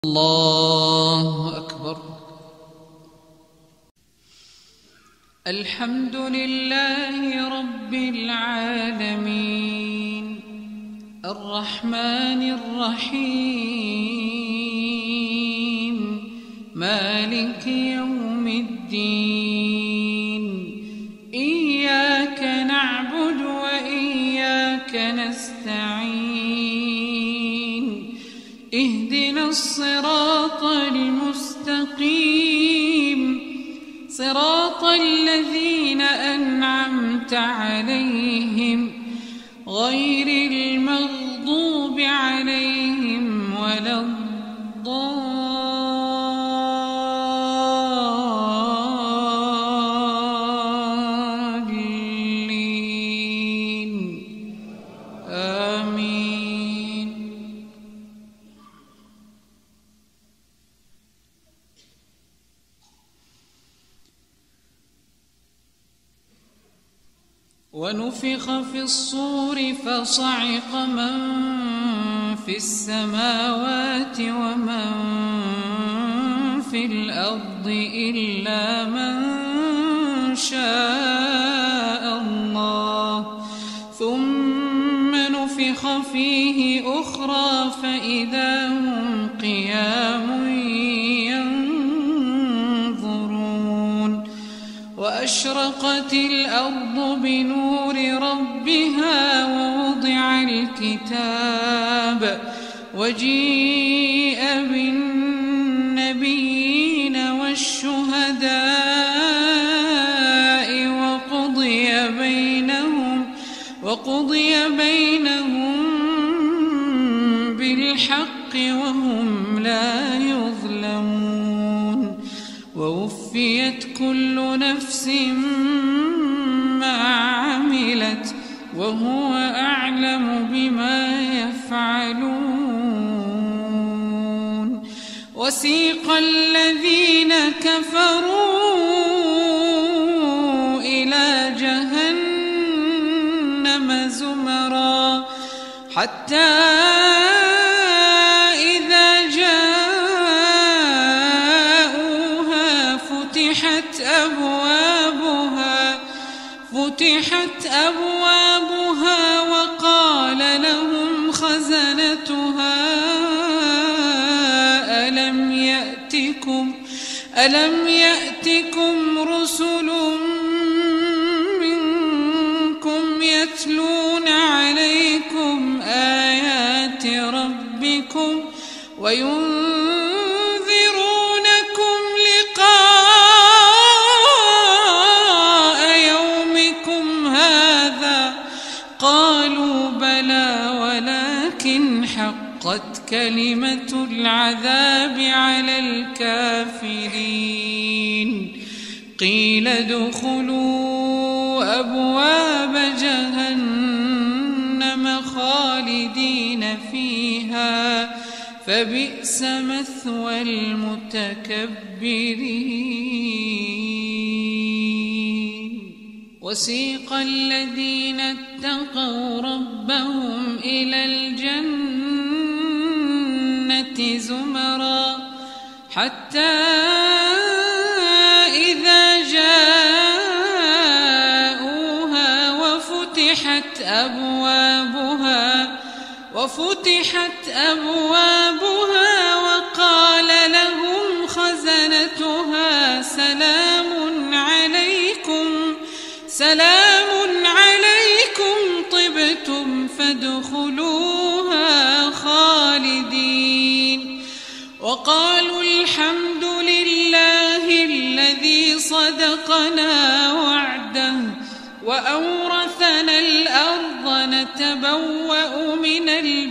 الله أكبر. الحمد لله رب العالمين الرحمن الرحيم مالك يوم الدين إياك نعبد وإياك نستعين اهدنا الصراط المستقيم صراط الذين أنعمت عليهم غير المغضوب عليهم ولا الضالين آمين. ونفخ في الصور فصعق من في السماوات ومن في الأرض إلا من شاء الله ثم نفخ فيه أخرى فإذا هم قيام ينظرون وأشرقت الأرض بنور ربها ووضع الكتاب وجيء بالنبيين والشهداء وقضي بينهم بالحق وهم لا يظلمون ووفيت كل نفس ما عملت وهو أعلم بما يفعلون. وسيق الذين كفروا إلى جهنم زمرا حتى إذا جاءوها فتحت أبوابها وقال لهم خزنتها ألم يأتكم رسل منكم يتلون عليكم آيات ربكم وينذرونكم لقاء يومكم هذا قالوا بلى ولكن حقت كلمة العذاب على الكافرين قيل ادخلوا أبواب جهنم خالدين فيها فبئس مثوى المتكبرين. وسيق الذين اتقوا ربهم إلى الجنة زمرا حتى إذا جاءوها وفتحت أبوابها وقال لهم خزنتها سلام عليكم طبتم فادخلوها خالدين وقالوا الحمد لله الذي صدقنا وعده وأورثنا الأرض نتبوأ من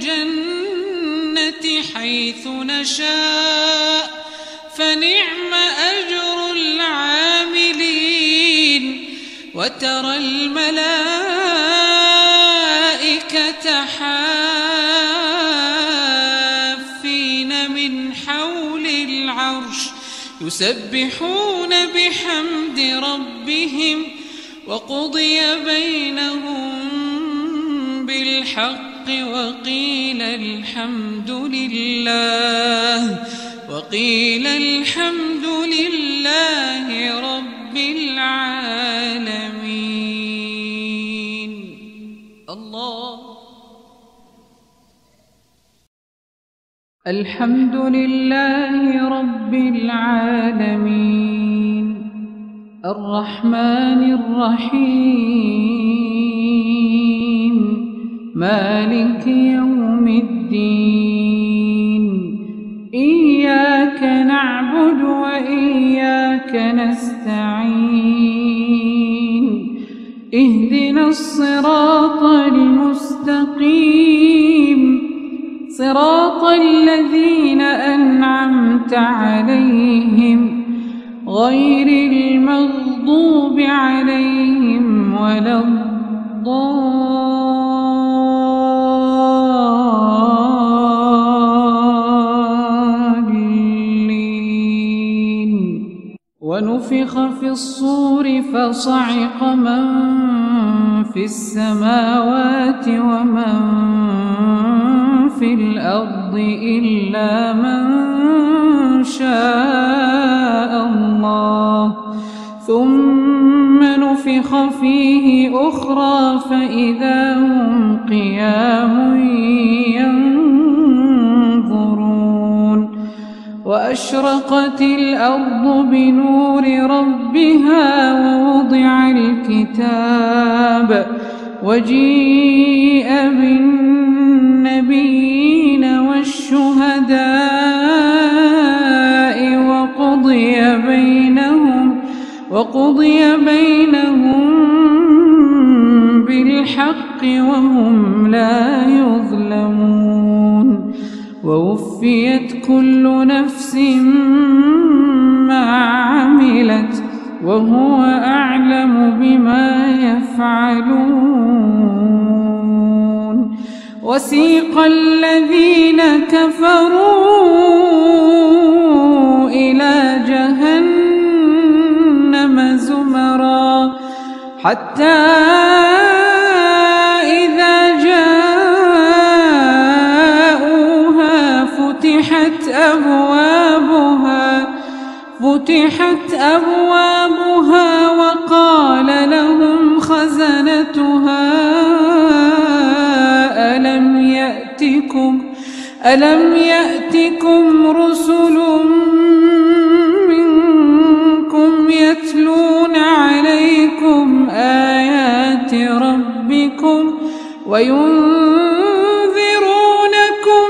الجنة حيث نشاء فنعم أجر العاملين. وترى الملائكة حافين من حول العرش يسبحون بحمد ربهم وقضي بينهم بالحق وقيل الحمد لله رب العالمين. الله. الحمد لله رب العالمين الرحمن الرحيم مالك يوم الدين إياك نعبد وإياك نستعين اهدنا الصراط المستقيم صراط الذين أنعمت عليهم غير المغضوب عليهم ولا الضالين. ونفخ في الصور فصعق من في السماوات ومن في الأرض إلا من شاء الله ثم نفخ فيه أخرى فإذا هم قيام ينظرون. وأشرقت الأرض بنور ربها ووضع الكتاب وجيء بالنبيين والشهداء وقضي بينهم بالحق وهم لا يظلمون. ووفيت كل نفس ما عملت وهو أعلم بما يفعلون. وسيق الذين كفروا إلى جهنم زمرا حتى إذا جاءوها فتحت أبوابها وقال لهم خزنتها ألم يأتكم رسل منكم يتلون عليكم آيات ربكم وينذرونكم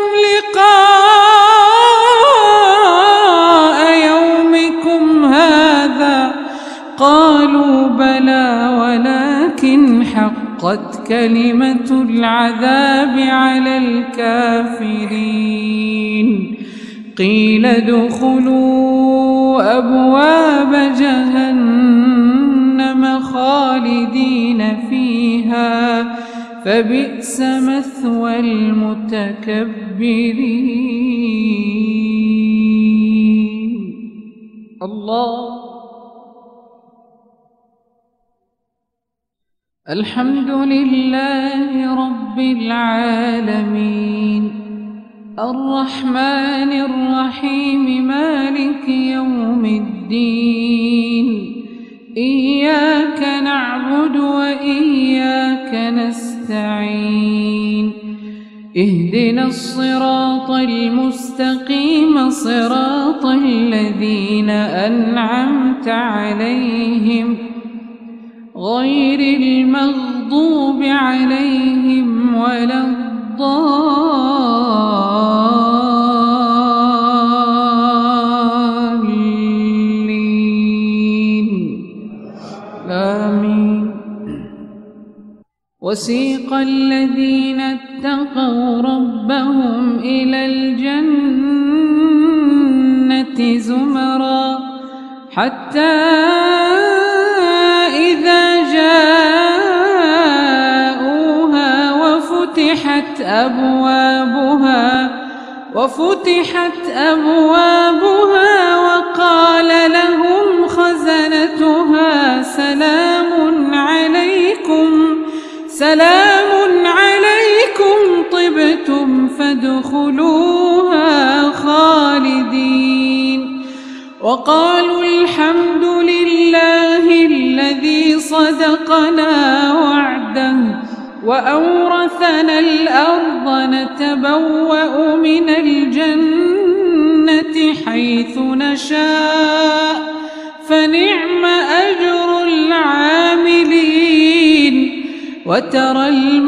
لقاء يومكم هذا قالوا بلى ولكن حقت كلمة العذاب على الكافرين. قيل ادخلوا أبواب جهنم خالدين فيها فبئس مثوى المتكبرين. الله. الحمد لله رب العالمين الرحمن الرحيم مالك يوم الدين إياك نعبد وإياك نستعين اهدنا الصراط المستقيم صراط الذين أنعمت عليهم غير المغضوب عليهم ولا الضالين. آمين. وسيق الذين اتقوا ربهم إلى الجنة زمرا حتى إذا جاءوها وفتحت أبوابها وقال لهم خزنتها سلام عليكم فادخلوها خالدين. وقالوا الحمد لله الذي صدقنا وعده وأورثنا الأرض نتبوأ من الجنة حيث نشاء فنعم أجر العاملين. وترى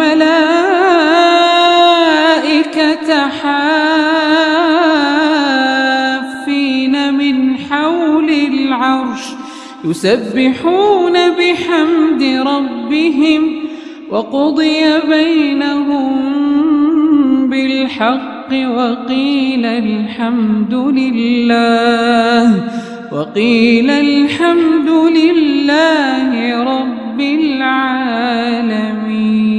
الملائكة حافين من حول العرش يسبحون بحمد ربهم وقضي بينهم بالحق وقيل الحمد لله رب العالمين.